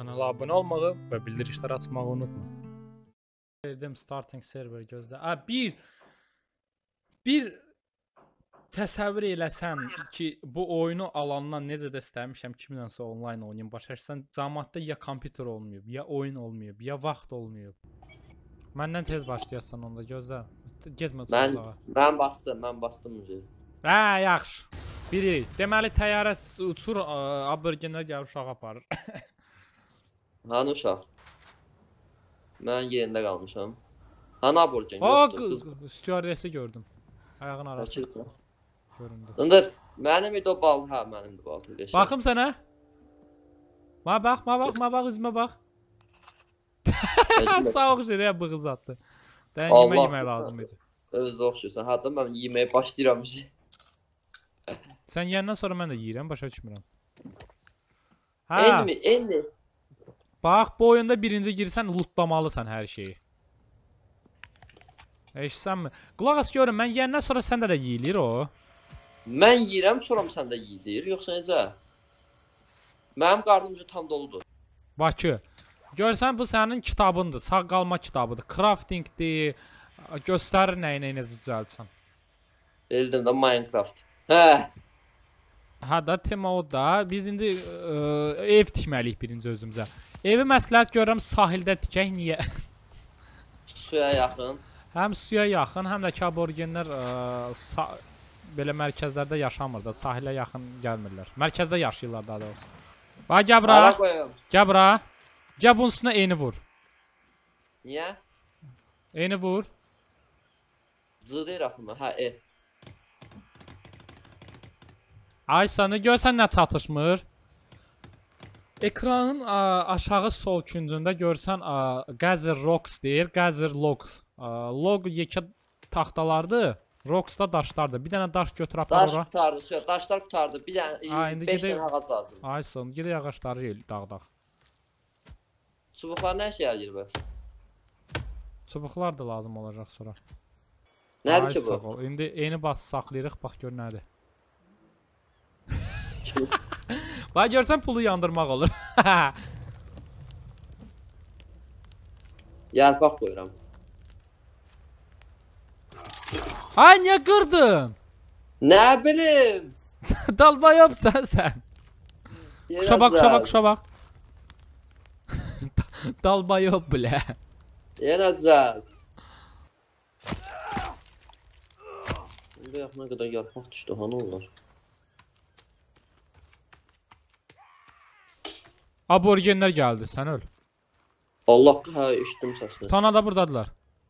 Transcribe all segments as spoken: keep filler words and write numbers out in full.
Kanala abunə olmağı və bildirişləri açmağı unutma. Dedim starting server gözlə. A bir bir təsəvvür eləsən ki, bu oyunu alandan necə də istəmişəm kimlənsə onlayn oynayım. Başarsan cəmaətdə ya kompüter olmayıb, ya oyun olmayıb, ya vaxt olmayıb. Məndən tez başlayasan onda gözlə. Getmə Mən uzağa. mən bastım, mən bastım önce. Hə, yaxşı. Biri. Deməli təyyarə uçur, aborigenlər gəlib uşağı aparır. Hanı uşaq? Mən yerində qalmışam. Hanı aborigen yoxdur, qız. Stewardesi gördüm. Ayağın arası. Göründü. Indır, mənim idi o bal, hə, mənimdir bal. Baxım sənə. Ma bax, ma bax, ma bax, üzümə bax. Sağ şirəyə bığız atdı. Dən yemək yemək lazım idi. Özdə oxşuyursan, hatta mən yeməyə başlayıram. Sən yiyəndən sonra mən də yiyirəm, başa düşmürəm. Eyni mi? Eyni. Bax, bu oyunda birinci girsən, lootlamalısan hər şeyi. Eşitsənmi? Qulaq as görün, mən yiyəndən sonra səndə də yiyilir o. Mən yiyirəm, sonra mı səndə yiyilir, yoxsa necə? Mənim qarnımca tam doludur. Bakı. Görsən, bu sənin kitabındır, sağ qalma kitabıdır. Craftingdir, göstərir nəyi nəyi necə düzəltsən. Bildim də Minecraft. Hə. Ha da tema o da. Biz indi ə, ev tikməliyik birinci özümüzə. Evi məsləhət görürəm sahildə tikək, niyə? Suya yaxın. Həm suya yaxın, həm də ki aborigenlər ə, belə mərkəzlərdə yaşamır da, sahilə yaxın gəlmirlər. Mərkəzdə yaşayırlar daha doğrusu. Bax, gəl bura. Ara qoyum. Gəl bura. Gəl bunun üstünə eyni vur. Niyə? Eyni vur. Z deyir axımı, hə, e. Ay sənə görsən nə çatışmır? Ekranın ə, aşağı sol küncündə görsən ə, Gather Rocks deyir, Gather Logs. Ə, log yekə taxtalardır, Rocks da daşlardır. Bir dənə daş götür apar ora. Daş qutardı, suya, daşlar qutardı. Bir dənə beş dənə ağac lazım. Ay son, gedək ağaçları dağdaq. Çubuqlar nə işə yarayır bəs? Çubuqlar da lazım olacaq sonra. Nədir ki bu? Ol. İndi eyni bas saxlayırıq, bax gör nədir. Bax görsən pulu yandırmaq olur. Yarpaq qoyuram. Ay niyə qırdın? Nə bilim? Dalba yox sən sən. Kuşa bax, kuşa bax, kuşa bax. Dalba yox bilə. Yenə düzəld. Bu yaxına qədər yarpaq düşdü, hanı onlar? Aborigenlər gəldi, sən öl. Allah, hə, eşitdim səsini. Tana da buradadılar.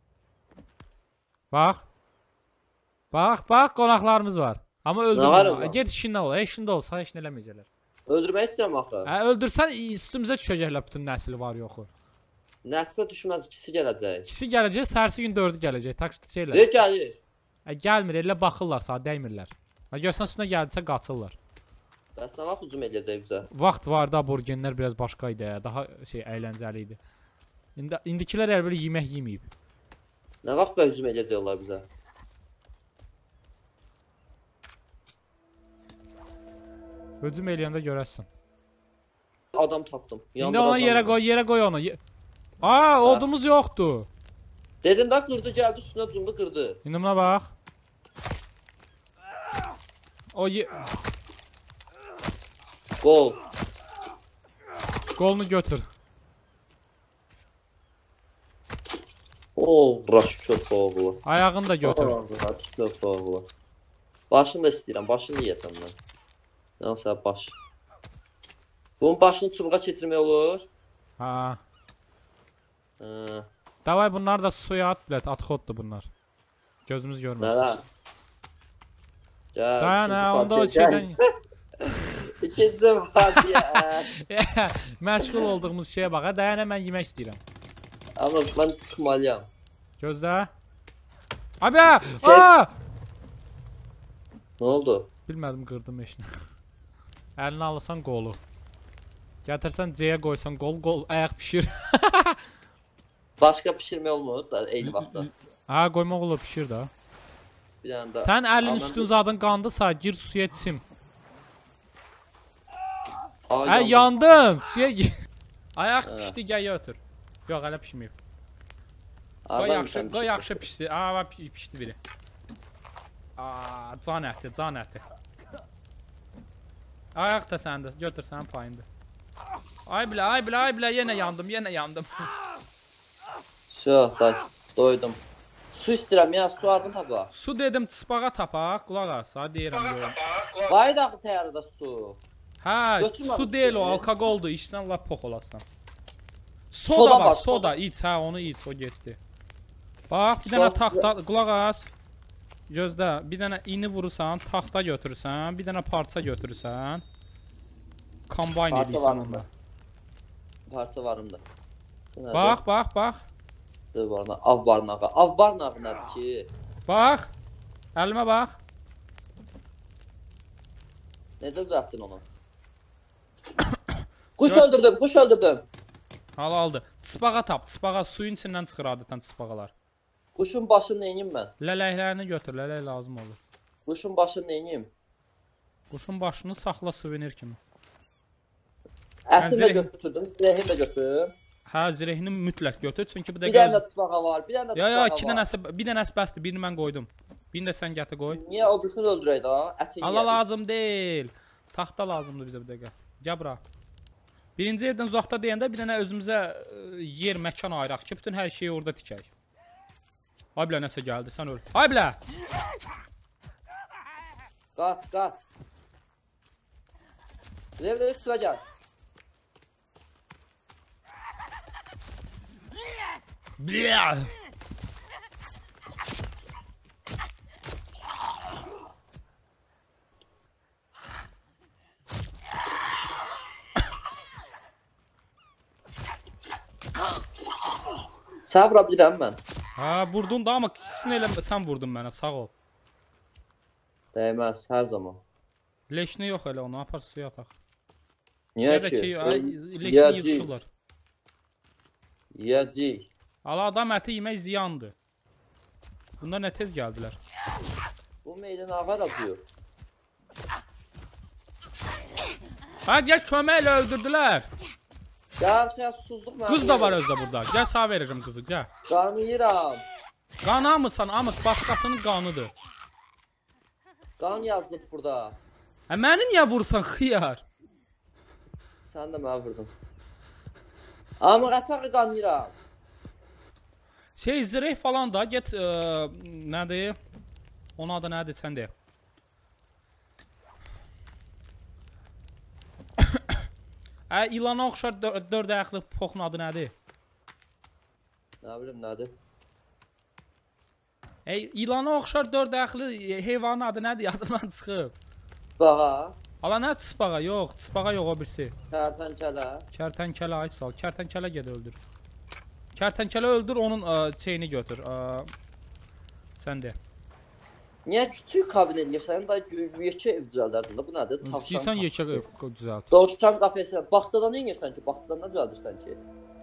Bax. Bax, bax, qonaqlarımız var. Amma öldürmə. Get işində ol, işində olsa işin eləməyəcəklər. Öldürmək istəyirəm axı. Hə, öldürsən üstümüzə düşəcəklər bütün nəsil var yoxu. Nəslə düşməz, ikisi gələcək. İkisi gələcək, sərsi gün dördü gələcək. Tak şeylər. Ne gəlir? Hə, gəlmir, elə baxırlar sağa, dəymirlər. Hə, görsən üstünə gəldisə qaçırlar. Bəs nə vaxt hücum eləyəcək bizə? Vaxt vardı, aborigenlər biraz başqa idi, daha şey əyləncəli idi. İndi indikilər elə belə yemək yeməyib. Nə vaxt belə hücum eləyəcək onlar bizə? Hücum eləyəndə görərsən. Adam tapdım. İndi onu yerə qoy, yerə qoy onu. Aa, odumuz yoxdur. Dedim də qırdı, gəldi üstünə cumdu, qırdı. İndi buna bax. O ye... Qol. Qolunu götür. Oo, raş köp oğlu. Ayağını da götür. Raş köp oğlu. Başını da istəyirəm, başını yiyəcəm mən. Yansa baş. Bunun başını çubuğa keçirmək olur. Ha. Hə. Davay bunlar da suya at bilet, atxoddur bunlar. Gözümüz görmür. Nələr? Gəl, Dayan ha, onda o şeydən... İkinci partiya. Məşğul olduğumuz şeyə bax, dayan ha, mən yemək istəyirəm. Amma mən çıxmalıyam. Gözlə. Abi! Aaa! Nə oldu? Bilmədim, qırdım eşini. Əlini alırsan qolu. Gətirsən C-yə qoysan qol, qol, ayaq pişir. Başqa pişirmək olmur da eyni vaxtda. Ha, qoymaq olur, pişir da. Bir dənə də. Sən əlin üstün zadın qandısa, gir suya çim. Hə, yandın, suya gir. Ayaq Hə. pişdi, gəl götür. Yox, hələ pişməyib. Qoy Adam yaxşı, sən qoy pişir. yaxşı pişdi. Aa, bax, pi- pişdi biri. Aa, can əti, can əti. Ayaq da səndə, götür sənin payındır. Ay bilə, ay bilə, ay bilə, yenə yandım, yenə yandım. Şöh, day, doydum. Su istəyirəm ya, su ardın tapa. Su dedim, tıspağa tapaq, qulaq as, ha deyirəm görüm. Var da təyyarədə su. Hə, Götürmə su bu deyil o, suyu. alkoqoldur, içsən lap pox olasan. Soda Soda var, var, soda, soda. iç, hə, onu iç, o getdi. Bax, bir dənə Soda- taxta, qulaq as. Gözlə, bir dənə ini vurursan, taxta götürürsən, bir dənə parça götürürsən. Kombayn Parça edirsən varım onunla. da. Parça varım da. Bax, bax, bax. Varna, av barnağı. Av barnağı nədir ki? Bax. Əlimə bax. Necə düzəltdin onu? Quş öldürdüm, quş öldürdüm. Al aldı. Tıspağa tap, tıspağa suyun içindən çıxır adətən tısbağalar. Quşun başını neynim mən? Lələklərini götür, lələk lazım olur. Quşun başını neynim? Quşun başını saxla suvenir kimi. Ətini də zireh- götürdüm, zirehini də götürdüm. Hə, zirehini mütləq götür, çünki bu Bir dəqiqə... dənə də tısbağa var, bir dənə də Ya ya, iki tısbağa var. dənəsi, bir dənəsi bəsdir, birini mən qoydum. Birini də sən gətir qoy. Niyə o birisini öldürək da? Ətin Allah lazım deyil. Taxta lazımdır bizə bir dəqiqə. Gəl bura. Birinci yerdən uzaqda deyəndə bir dənə özümüzə ə, yer, məkan ayıraq ki, bütün hər şeyi orada tikək. Ay bilə nəsə gəldi, sən öl. Ay bilə! Qaç, qaç. Levdə üstüvə gəl. Bilə! Sən vura bilirəm mən. Hə, vurdun da, amma ikisini elə sən vurdun mənə, sağ ol. Dəyməz, hər zaman. Leşini yox elə onu, apar suya ataq. Niyə Ya da ki? ki, ay, leşini Yiyəcəyik. yığışırlar. Yiyəcəyik. Ala adam əti yemək ziyandır. Bunlar nə tez gəldilər. Bu meydan ağar acıyor. Hə, gəl köməklə öldürdülər. Gəl, xəyal susuzluq mənə. Qız da var özdə burada. Gəl sağ verəcəm qızı, gəl. Qanı yiyirəm. Qan almırsan, amıq, başqasının qanıdır. Qan yazılıb burada. Hə, məni niyə vursan, xiyar? Sən də mənə vurdun. Amma qatağı qan yiyirəm. Şey, zireh falan da, get, ə, nədir? Onun adı nədir, sən deyək. Hə, ilana oxşar dörd ayaqlı poxun adı nədir? Nə bilim, nədir? Ey, ilana oxşar dörd ayaqlı heyvanın adı nədir? Yadımdan çıxıb. Bağa, Ala nə tıspağa? Yox, tıspağa yox o birisi. kərtənkələ. Kərtənkələ ay sal. Kərtənkələ ged öldür. Kərtənkələ öldür, onun ə, şeyini götür. Ə, sən de. Niyə küçük kabinet edirsən? Da yekə ev düzəldərdin də. Bu nədir? Tavşan İstəyirsən yekə kafesi. düzəlt. Dovşan kafesi. Bağçada nə edirsən ki? Bağçada nə düzəldirsən ki?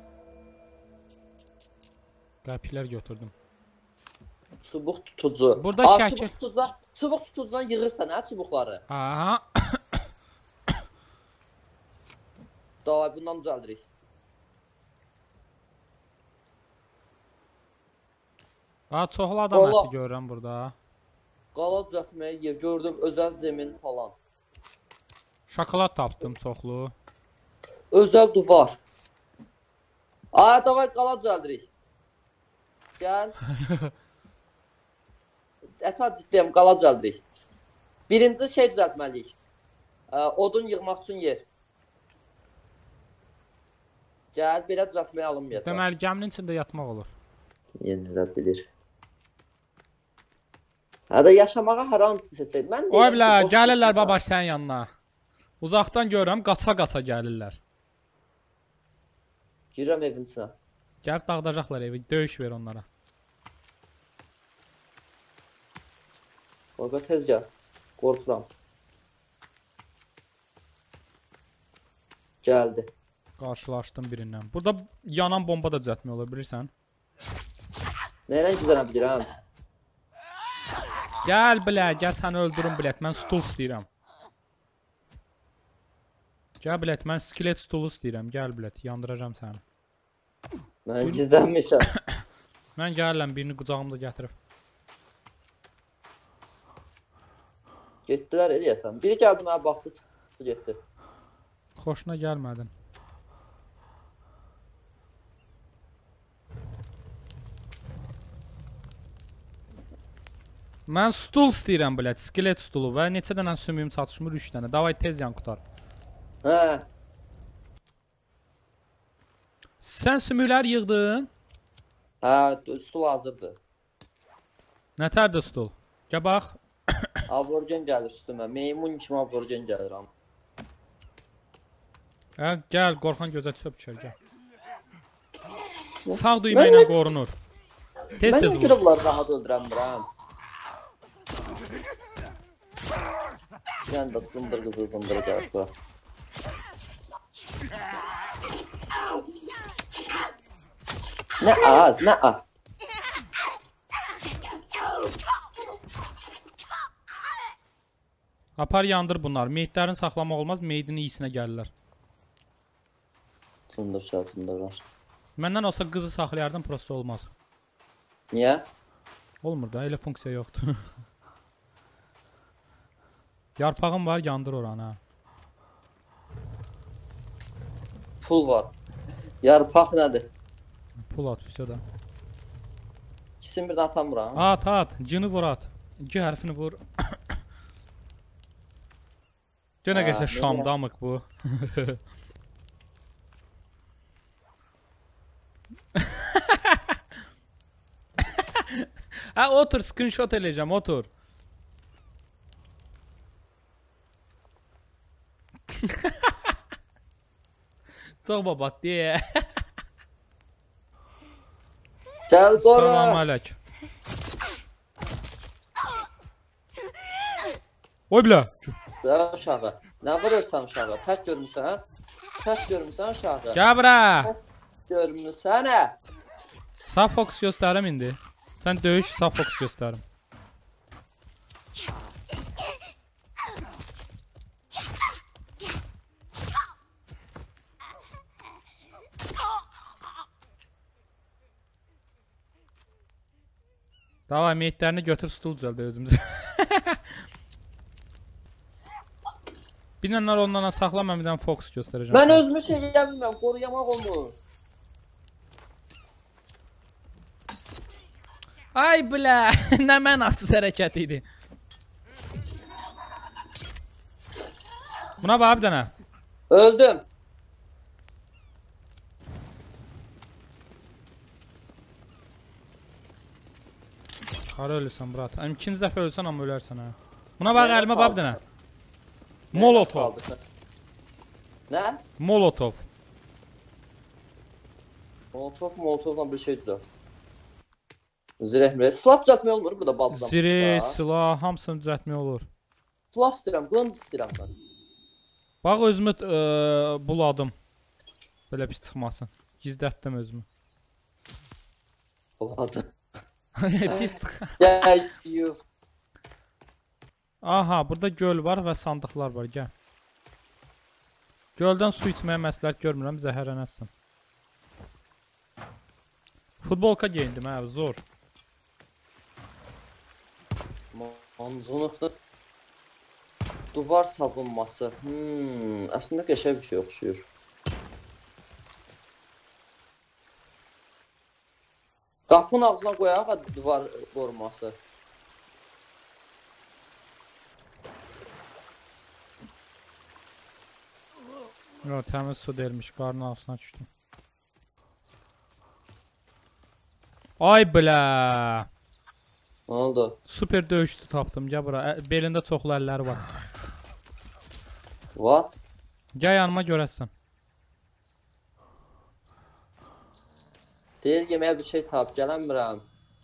Qəpiklər götürdüm. Çubuq tutucu. Burada Aa, şəkil. Çubuq tutucudan, çubuq tutucudan yığırsan hə çubuqları. Aha. Davay bundan düzəldirik. Ha, çoxlu adam Vallahi- əti görürəm burada. Qala düzəltməyə yer gördüm, özəl zemin falan. Şokolad tapdım çoxlu. Özəl duvar. Aa, davay qala düzəldirik. Gəl. Ətə ciddiyəm, qala düzəldirik. Birinci şey düzəltməliyik. Ə, odun yığmaq üçün yer. Gəl, belə düzəltməyə alınmayacaq. Deməli, gəminin içində yatmaq olur. Yenilə bilir. Hədə yaşamağa hər an seçək. Mən Oy deyirəm bilə, ki, boş gəlirlər düşmə. babaş sənin yanına. Uzaqdan görürəm, qaça-qaça gəlirlər. Girirəm evin içinə. Gəlib dağıdacaqlar evi, döyüş ver onlara. Qorqa tez gəl. Qorxuram. Gəldi. Qarşılaşdım birindən. Burada yanan bomba da düzəltmək olar, bilirsən? Nəylə gizlənə bilirəm? Gəl bilə, gəl səni öldürüm bilət. Mən stul istəyirəm. Gəl bilet, mən skelet stulu istəyirəm. Gəl bilet, yandıracam səni. Mən gizlənmişəm. Mən gəlirəm, birini qucağımda gətirib. Getdilər eləyəsən. Biri gəldi mənə baxdı, çıxdı, getdi. Xoşuna gəlmədin. Mən stul istəyirəm bilet, skelet stulu və neçə dənə sümüyüm çatışmır, üç dənə. Davay tez yan qutar. Hə. Sən sümüklər yığdın? Hə, stul hazırdır. Nətərdir stul? Gəl bax. Aborgen gəlir üstümə. Meymun kimi aborgen gəlir amma. Hə, gəl, qorxan gözə çöp çər, gəl. Sağ düymə ilə qorunur. Tez tez vur. Mən bunları rahat öldürəmirəm. Yəni da zındır qızı zındır gəlir bura. Nə az, nə az. Apar yandır bunlar. Meyitlərini saxlamaq olmaz, meydin iyisinə gəlirlər. Zındır şah, zındırlar. Məndən olsa qızı saxlayardım, prosto olmaz. Niyə? Olmur da, elə funksiya yoxdur. Yarpağım var, yandır oranı. Pul var. Yarpaq nədir? Pul at, üstə də. İkisini birdən atamıram. At, at, cını vur at. İki hərfini vur. Gönə qəsə şamdamıq bu. Hə, otur, screenshot eləyəcəm, otur. Çox babat deyə. Gəl qora. Salam ələk. Oy bilə. Sən uşağı. Nə vurursan uşağı? Tək görmüsən? Tək görmüsən uşağı? Gəl bura. Görmüsən hə? Sağ fokus göstərim indi. Sən döyüş, sağ fokus göstərim. Davay, meyitlərini götür, stul düzəldə özümüzə. Binənlər ondan saxla, mən bir dənə fokus göstərəcəm. Mən özümü şey bilmirəm, qoruyamaq olmur. Ay bilə, nə mənasız hərəkət idi. Buna bax bir dənə. Öldüm. Hara ölürsən, brat? İkinci dəfə ölsən, amma ölərsən, hə. Buna bax, əlimə bax bir dənə. Molotov. Nə? Molotov. Molotov, Molotovla bir şey düzəlt. Zirehmə. Silah düzəltmək olmur burada bazıdan. Zireh, silah, hamısını düzəltmək olur. Silah istəyirəm, qılınc istəyirəm mən. Bax, özümü buladım. Belə pis çıxmasın. Gizlətdim özümü. Buladım. Pis çıx. Gəl, yuf. Aha, burada göl var və sandıqlar var, gəl. Göldən su içməyə məsləhət görmürəm, zəhərlənəsən. Futbolka geyindim, hə, zor. Manzunluqda duvar savunması. Hmm, əslində qəşəng bir şey oxşuyur. Qapının ağzına qoyaq duvar qoruması. Yox, təmiz su deyilmiş, qarnın ağzına düşdüm. Ay bilə. Nə oldu? Super döyüşçü tapdım, gəl bura. Belində çoxlu əlləri var. What? Gəl yanıma görəsən. Deyir, yeməyə bir şey tap, gələnmirəm.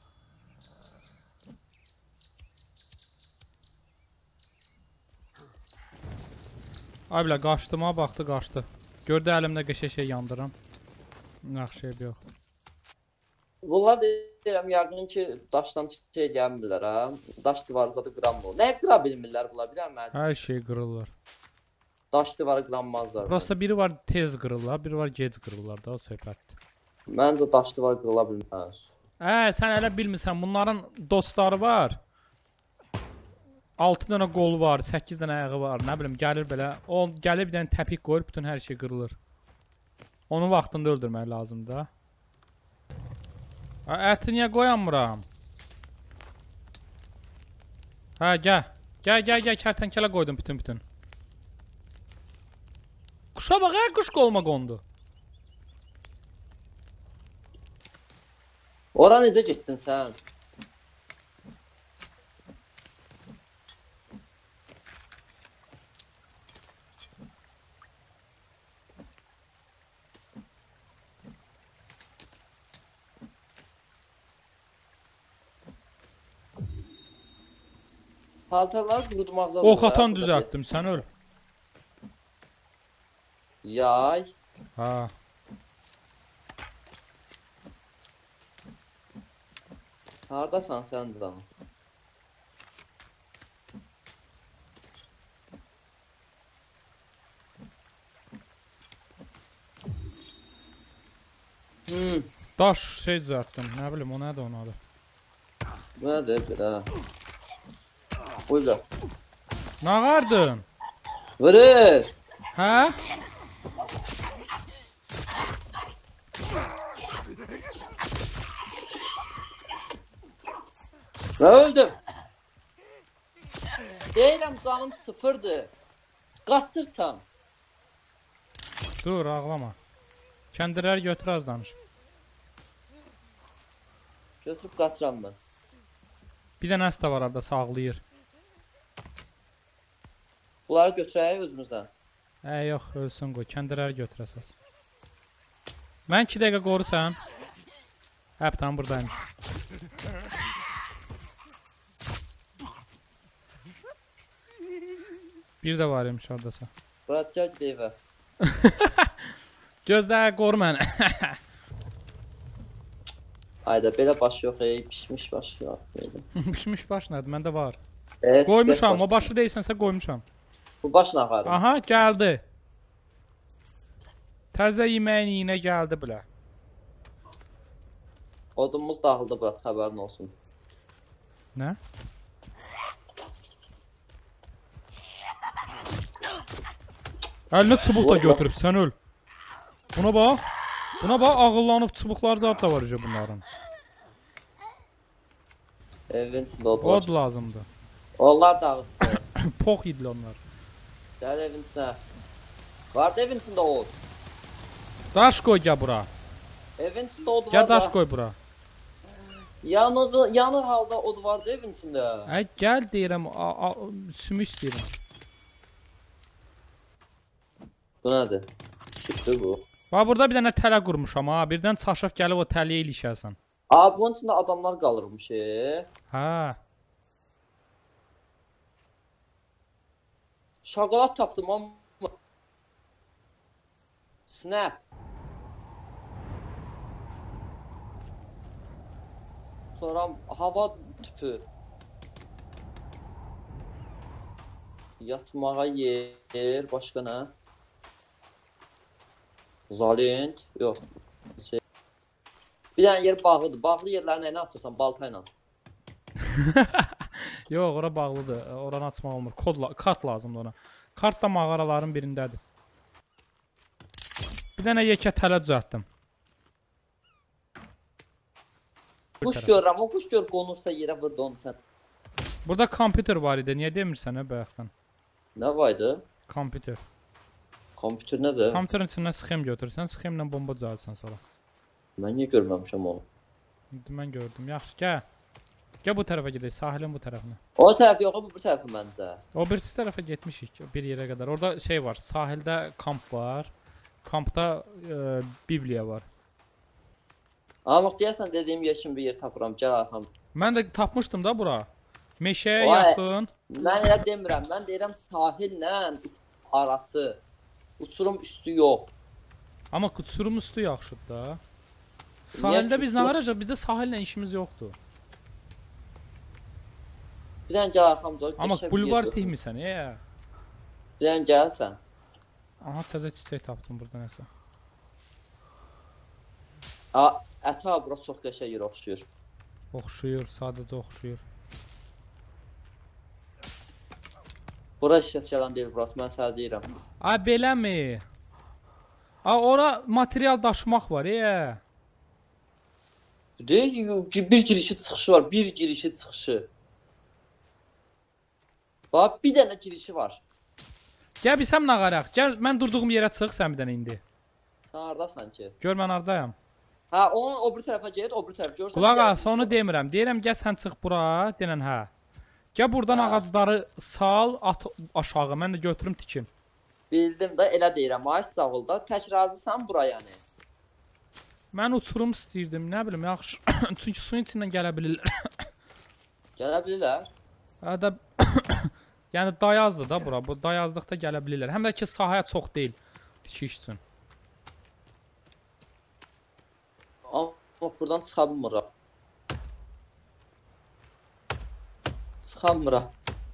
Ay bilə, qaçdıma baxdı, qaçdı. Gördü əlimdə qəşə şey yandırım. Yaxşı şey yox. Bunlar deyirəm, yəqin ki, daşdan şey gəlmirlər, hə? Daş divarı zadı qıramır. Nəyə qıra bilmirlər bunlar, biləm mən? Hər şey qırılır. Daş divarı qıranmazlar. Prosta biri var tez qırırlar, biri var gec qırırlar da o söhbətdir. Məncə daş divar qırıla bilməz. Hə, sən elə bilmirsən, bunların dostları var. altı dənə qolu var, səkkiz dənə ayağı var, nə bilim, gəlir belə. O gəlir bir dənə təpik qoyur, bütün hər şey qırılır. Onu vaxtında öldürmək lazımdır. Əti niyə qoyanmıram? Hə, gəl. Gəl, gəl, gəl, kərtənkələ qoydum bütün-bütün. Quşa bax, hə, quş qoluma qondu. Ora necə getdin sən? Paltarlar qurutmaqda. Ox atan düzəltdim, sən öl. Yay. Ha. Hardasan sən də? Hmm. Daş şey düzəltdim, nə bilim, o nədir onun adı? Bu nədir belə? Buyla. Nə qardın? Vırır. Hə? Nə öldüm? Deyirəm canım sıfırdır. Qaçırsan. Dur, ağlama. Kəndirləri götür, az danış. Götürüb qaçıram mən. Bir dənə həsta var arada, sağlayır. Bunları götürək özümüzdən. Hə, yox, ölsün qoy, kəndirləri götür əsas. Mən iki dəqiqə qorusan. Həp tam buradaymış. Bir də var imiş oradasa. Bırak gəl gedək evə. Gözlə, qoru məni. Ayda belə baş yox, ey, pişmiş baş yox. Pişmiş baş nədir? Məndə var. E, Qoymuşam, o başı deyirsənsə qoymuşam. Bu baş nə aparım? Aha, gəldi. Təzə yeməyin yiyinə gəldi bilə. Odumuz dağıldı, Burat, xəbərin olsun. Nə? Əlinə çubuq da götürüb, sən öl. Buna bax. Buna bax, ağıllanıb çubuqlar zat da var üzə bunların. Evin içində od var. Od lazımdır. Onlar dağıldı. Pox yedil onlar. Gəl evin içinə. Vardı evin içində od. Daş qoy gəl bura. Evin içində od var da. Gəl daş qoy bura. Yanır, yanır halda od vardı evin içində. Ə, gəl deyirəm, sümük istəyirəm. Bu nədir? Sütdür bu. Bax, burada bir dənə tələ qurmuşam ha. Birdən çaşıb gəlib o təliyə ilişərsən. Abi, bunun içində adamlar qalırmış, e. Hə. Şokolad tapdım amma. Snap. Sonra hava tüpü. Yatmağa yer, başqa nə? Zalint, yox. Şey. Bir dənə yer bağlıdır. Bağlı yerləri nə açırsan? Balta ilə. Yox, ora bağlıdır. Oranı açmaq olmur. Kod la kart lazımdır ona. Kart da mağaraların birindədir. Bir dənə yekə tələ düzəltdim. Quş görürəm, o quş gör qonursa yerə vurdu onu sən. Burada kompüter var idi. Niyə demirsən hə bayaqdan? Nə vardı? Kompüter. Kompüter nədir? Kompüterin içindən sxem götürürsən, sxemlə bomba düzəltsən sonra. Mən niyə görməmişəm onu? İndi mən gördüm. Yaxşı, gəl. Gəl bu tərəfə gedək, sahilin bu tərəfinə. O tərəf yox, bu tərəfə məncə. O birisi tərəfə getmişik bir yerə qədər. Orada şey var, sahildə kamp var. Kampda e, Bibliya var. Amma deyəsən dediyim yer kimi bir yer tapıram, gəl arxam. Mən də tapmışdım da bura. Meşəyə Vay. yaxın. Mən elə demirəm, mən deyirəm sahillə arası. Uçurum üstü yox. Amma uçurum üstü yaxşıdır da. Sahildə biz nə varacaq? Bizdə sahillə işimiz yoxdur. Bir dənə gəl arxamca. Amma bulvar tihmisən, e. Bir dənə gəlsən. Aha, təzə çiçək tapdım burada nəsə. A, əta bura çox qəşəng yer oxşuyur. Oxşuyur, sadəcə oxşuyur. Bura işlət gələn deyil, burası, mən sənə deyirəm. Ay, beləmi? Ay, ora material daşımaq var, eee. Deyil, bir girişi çıxışı var, bir girişi çıxışı. Bax, bir dənə girişi var. Gəl bilsəm nağaraq, gəl, mən durduğum yerə çıx sən bir dənə indi. Sən haradasan ki? Gör mən haradayam. Hə, onun o bir tərəfə get, o bir tərəf görsən. Qulaq as, onu demirəm. Deyirəm, gəl sən çıx bura, denən hə. Gəl buradan hə. ağacları sal, at aşağı, mən də götürüm tikim. Bildim də, elə deyirəm, ay sağ ol da, tək razısan bura yəni. Mən uçurum istəyirdim, nə bilim, yaxşı. Çünki suyun içindən gələ bilirlər. Gələ bilirlər. Hə də, yəni dayazdır da bura, bu dayazlıqda gələ bilirlər. Həm də ki, sahəyə çox deyil, tikiş üçün. Amma buradan çıxa bilmirəm. Çıxa bilmirəm.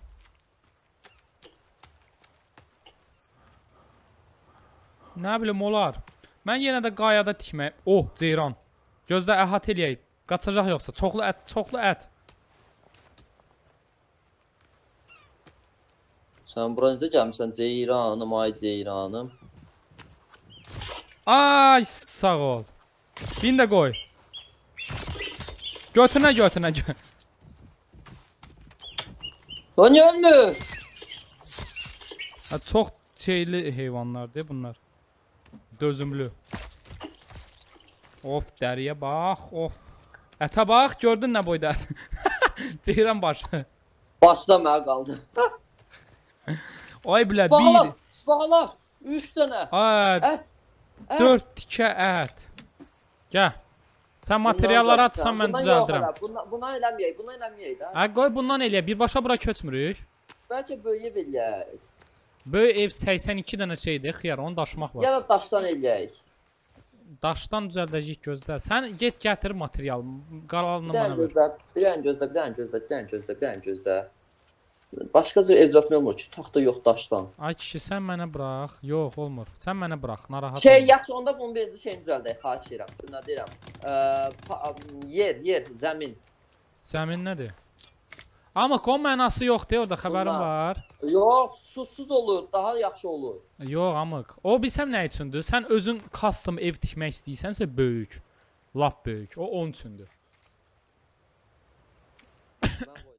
Nə bilim, olar. Mən yenə də qayada tikmək. Oh, ceyran. Gözlə əhat eləyək. Qaçacaq yoxsa. Çoxlu ət, çoxlu ət. Sən bura necə gəlmişsən? Ceyranım, ay ceyranım. Ay, sağ ol. Birini də qoy. Götünə, götünə, götünə. Lan ölmür. Çox şeyli heyvanlardır bunlar. Dözümlü. Of, dəriyə bax, of. Ətə bax, gördün nə boyda ət. Ceyran başı. Başda mənə qaldı. Ay bilə, Spağalar, bir. spağalar. Üç dənə. Ay, Ət. Ət. dörd tikə ət. Gəl. Sən materialları atsan mən düzəldirəm. Bundan, bundan eləməyək, bundan eləməyək də. Ay, qoy bundan eləyək. Birbaşa bura köçmürük. Bəlkə böyüyə eləyək. Böyük ev səksən iki dənə şeydir, xiyar, onu daşımaq var. Ya da daşdan eləyək. Daşdan düzəldəcəyik, gözlər. Sən get gətir material. Qalanını Bir mənə dənə ver. gözlə, bir dənə gözlə, bir dənə gözlə, bir dənə gözlə, bir dənə gözlə. Başqa cür ev düzəltmək olmur ki, taxta yox daşdan. Ay kişi, sən mənə burax. Yox, olmur. Sən mənə burax, narahat Şey, olma. yaxşı, onda bunun birinci şeyini düzəldək, xahiş edirəm. Nə deyirəm? Yer, yer, zəmin. Zəmin nədir? Amma kon mənası yoxdur, orada xəbərim Bundan. var. Yox, susuz olur, daha yaxşı olur. Yox, amıq. O bilsəm nə üçündür? Sən özün custom ev tikmək istəyirsənsə böyük. Lap böyük. O onun üçündür. Mən